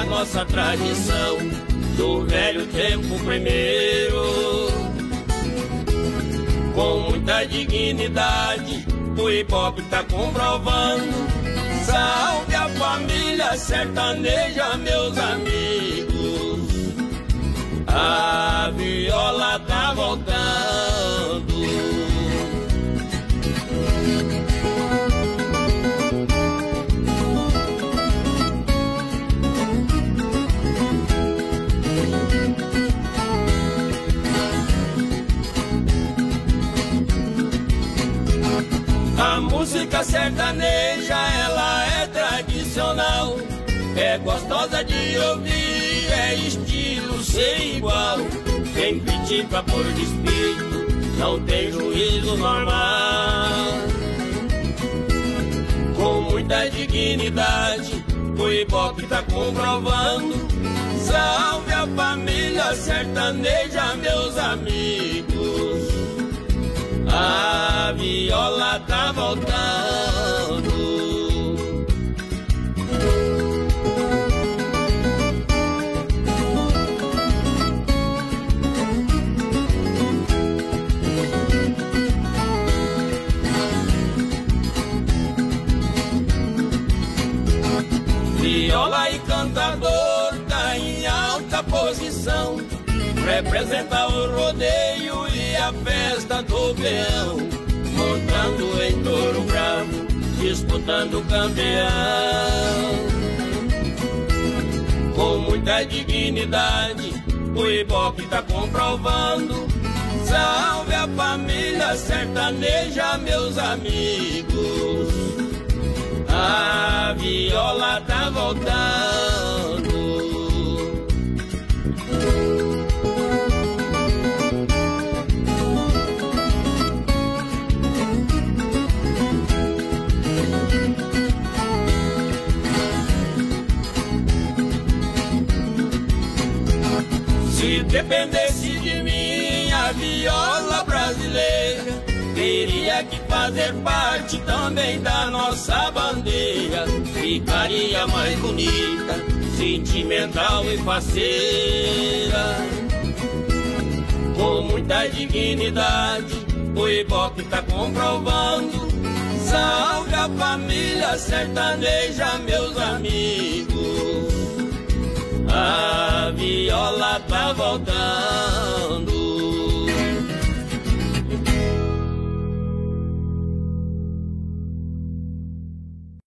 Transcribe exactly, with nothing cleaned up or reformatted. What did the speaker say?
nossa tradição do velho tempo primeiro. Com muita dignidade, o hip hop tá comprovando. Salve a família sertaneja, meus amigos. A viola tá voltando. A música sertaneja, ela é tradicional, é gostosa de ouvir, é estilo sem igual. Quem critica por despeito não tem juízo normal. Com muita dignidade, o hip hop tá comprovando. Salve a família sertaneja, meus amigos. A viola tá voltando. Viola e cantador tá em alta posição, representa o rodeio e a festa do peão, montando em touro bravo, disputando o campeão. Com muita dignidade, o hip hop tá comprovando. Salve a família sertaneja, meus amigos. A viola tá voltando. Se dependesse de mim, a viola brasileira teria que fazer parte também da nossa bandeira. Ficaria mais bonita, sentimental e faceira. Com muita dignidade, o hip hop tá comprovando. Salve a família sertaneja, meus amigos. A viola tá voltando.